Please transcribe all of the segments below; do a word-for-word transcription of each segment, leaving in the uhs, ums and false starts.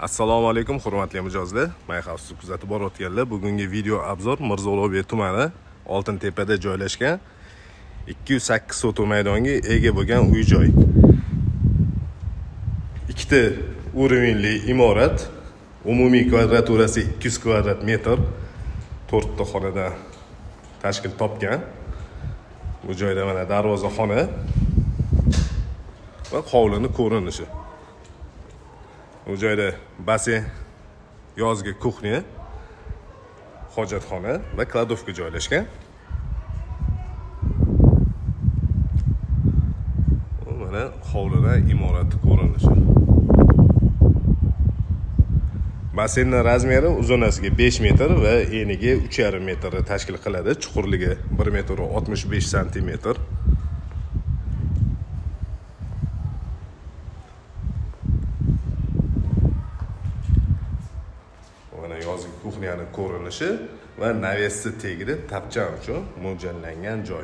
Assalomu alaykum hurmatli mijozlar. Men xavfsiz kuzatib borayotganlar. Bugungi video obzor Mirzo Ulug'bek tumani Oltintepada joylashgan ikki yuz sakkiz sotix maydonga ega bo'lgan uy-joy. Ikkita urinli imorat, umumiy kvadraturasi ikki yuz kvadrat metr, to'rtta xonadan tashkil topgan. Bu joyda mana darvozaxona va hovlini ko'rinishi. Bu joyda basen, yozgi kuxnya, hojatxona va kladovka joylashgan. Mana hovlida imorat ko'rinishi. Basenning razmeri uzunasiga besh metr va eniga uch yarim metr tashkil qiladi. Chuqurligi bir metr oltmish besh santimetr. Mana yozgi kuxnyaning ko'rinishi va navesi tegida tapchan uchun mo'ljallangan joy.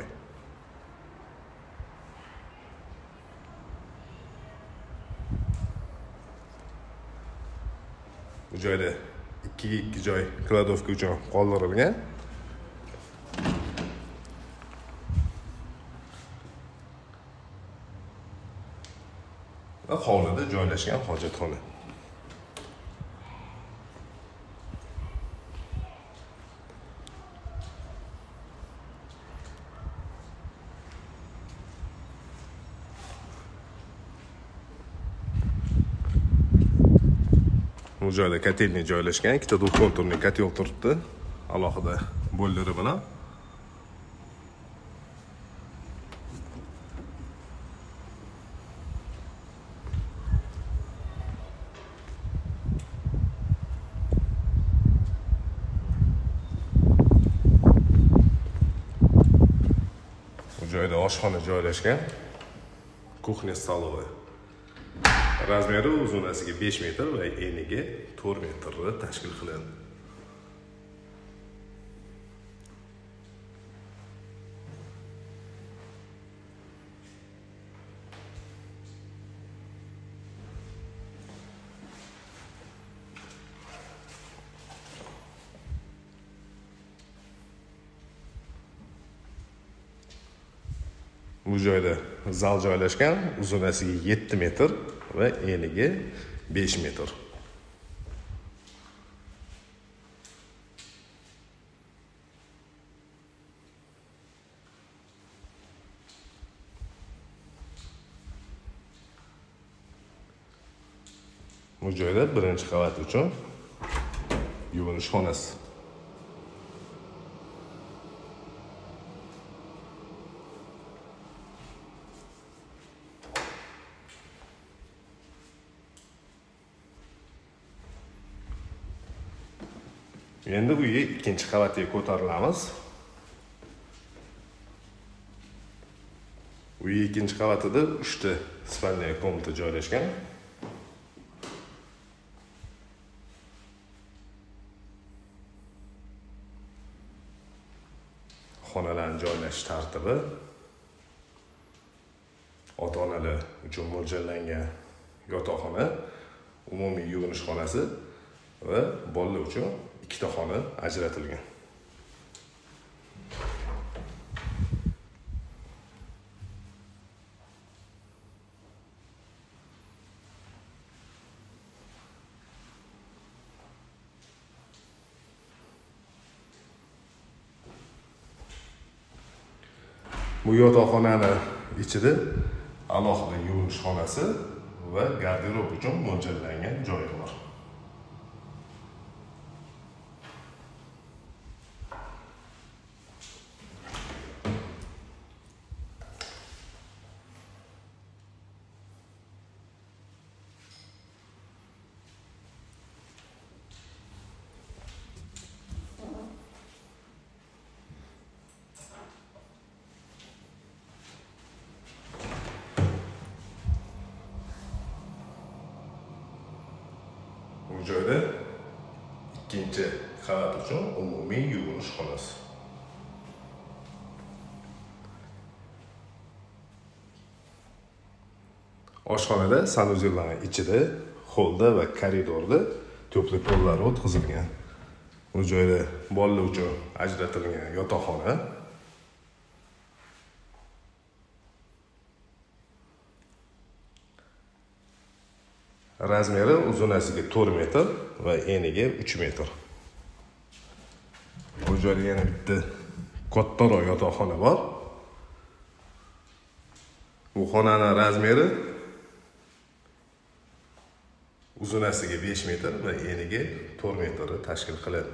Bu joyda ikki ga ikki joy kladovka uchun qoldirilgan. Va hovlida joylashgan hojatxona. Bu joyda kotelni joylashgan, ikkita duxkonturli kotel turibdi, alohida bo'llari bilan. Bu joyda oshxona joylashgan, kuxnya stolovi. Razmeri uzunasiga besh metr va eniga to'rt metr tashkil qiladi. Bu joyda zal joylashgan, uzunasiga yetti metr va eniga besh metr. Bu joyda birinchi qavat uchun yuvinish xonasi. Endi uyga ikkinchi qavatga ko'tarilamiz. Uy ikkinchi qavatida uchta spalniya komnata joylashgan. Xonalarning joylashish tartibi ota-onalar uchun mo'ljallangan yotoqxona, umumiy yuvinish xonasi va bolalar uchun ikkita xona ajratilgan. Bu yotoqxonani ichida alohida yuvinish xonasi va garderob uchun mo'ljallangan joyi bor. Bu joyda ikkinchi qavat uchun umumiy yuvinish xonasi. Oshxonada sanuzellarning ichida holda va koridorda to'pli pollari o'tkazilgan. Bu joyda bolalar uchun ajratilgan yotoqxona. Razmeri uzunasiga to'rt metr va eniga uch metr. Bu joyda yana bitta kattaroq yotoqxona bor. Bu xonaning razmeri uzunasiga besh metr va eniga to'rt metr tashkil qiladi.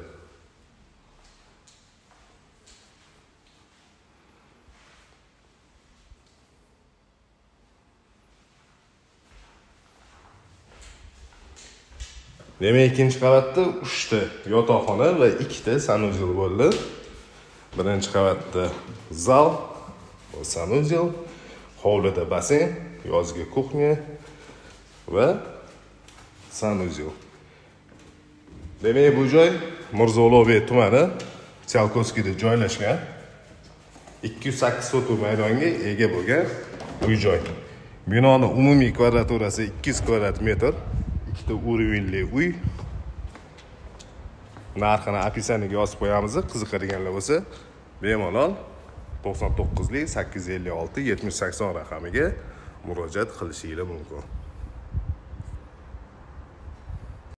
Demak, ikkinchi qavatda uchta yotoqxona va ikkita sanuzel bo'ldi. Birinchi qavatda zal va sanuzel, hovlida basen, yozgi kuxnya va sanuzel. Demak, bu joy Mirzo Ulug'bek tumani, Tsiolkovskiyda joylashgan ikki yuz sakkiz sotuv maydonga ega bo'lgan uy-joy. Binoning umumiy kvadraturasi ikki yuz kvadrat metr. Ikkita urinli uy. Narxini opisaniyaga yozib qo'yamiz. Qiziqadiganlar bo'lsa, bemalol to'qson to'qqiz sakkiz yuz ellik olti yetmish sakson raqamiga murojaat qilishingiz mumkin.